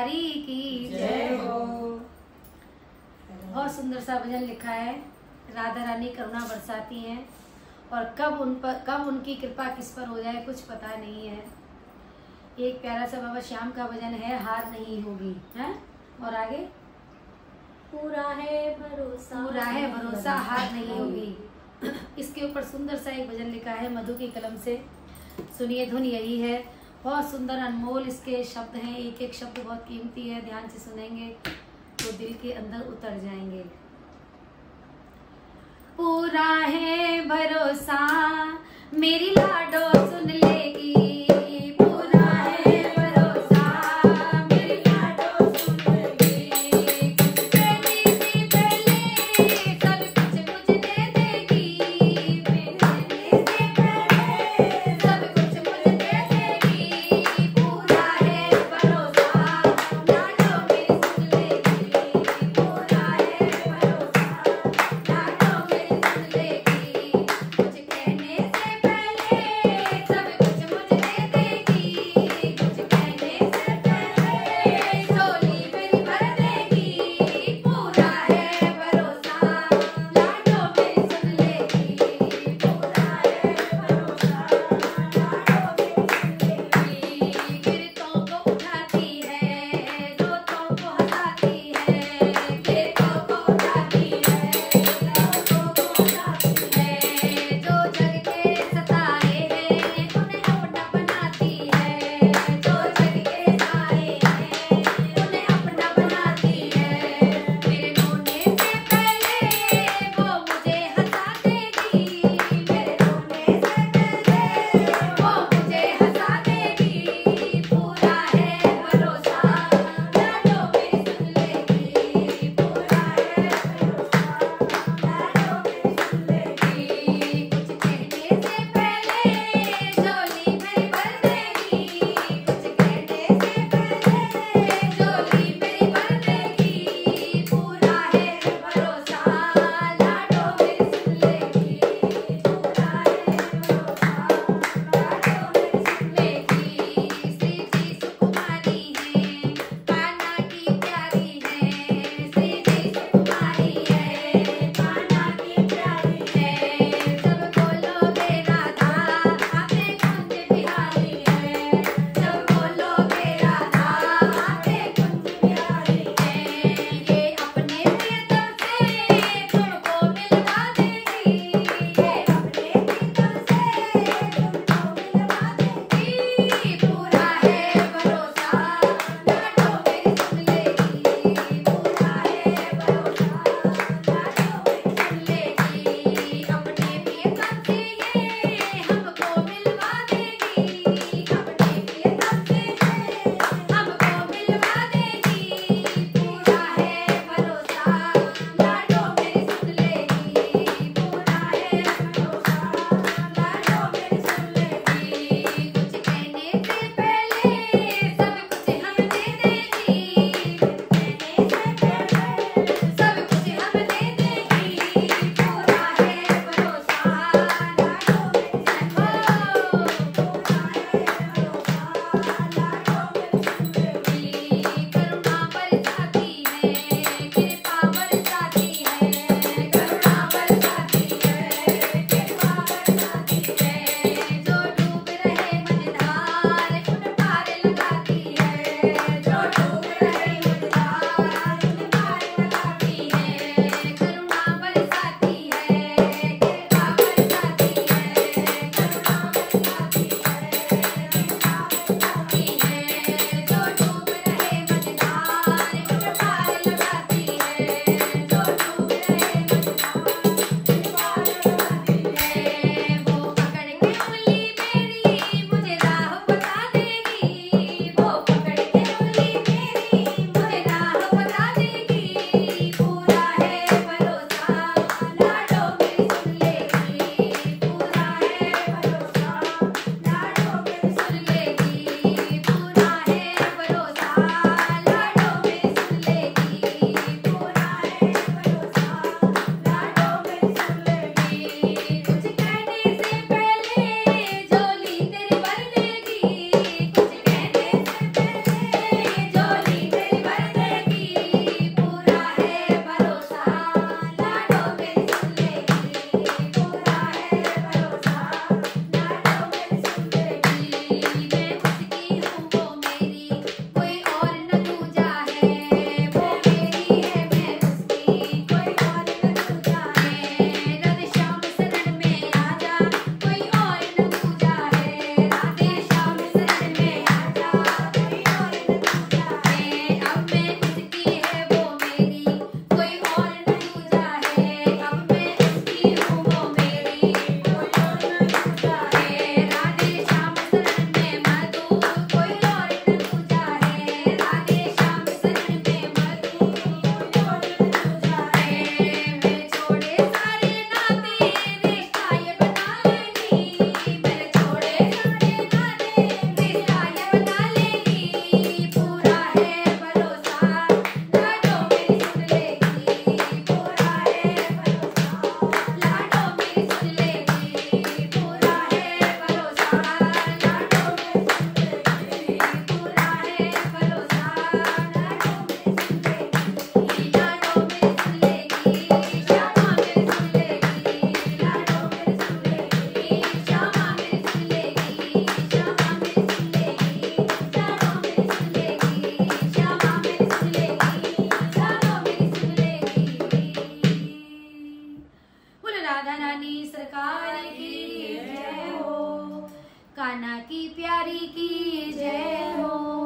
बिहारी की जय हो। बहुत सुंदर सा भजन लिखा है। राधा रानी करुणा बरसाती हैं और कब उनकी कृपा किस पर हो जाए कुछ पता नहीं है। एक प्यारा सा बाबा श्याम का भजन है, हार नहीं होगी, है। और आगे पूरा है भरोसा हार नहीं होगी। इसके ऊपर सुंदर सा एक भजन लिखा है मधु की कलम से। सुनिए, धुन यही है। बहुत सुंदर अनमोल इसके शब्द हैं, एक एक शब्द बहुत कीमती है। ध्यान से सुनेंगे तो दिल के अंदर उतर जाएंगे। पूरा है भरोसा मेरी लाडो सुन लेगी, पूरा है भरोसा मेरी लाडो सुन लेगी। कुछ कहने से पहले सब कुछ मुझे दे देगी, कहने से पहले सब कुछ मुझे दे देगी। पूरा है भरोसा लाडो मेरी सुन लेगी, पूरा है भरोसा लाडो मेरी सुन लेगी। कुछ कहने से पहले सब कुछ मुझे दे रानी सरकार की जय हो, कान्हा की प्यारी की जय हो।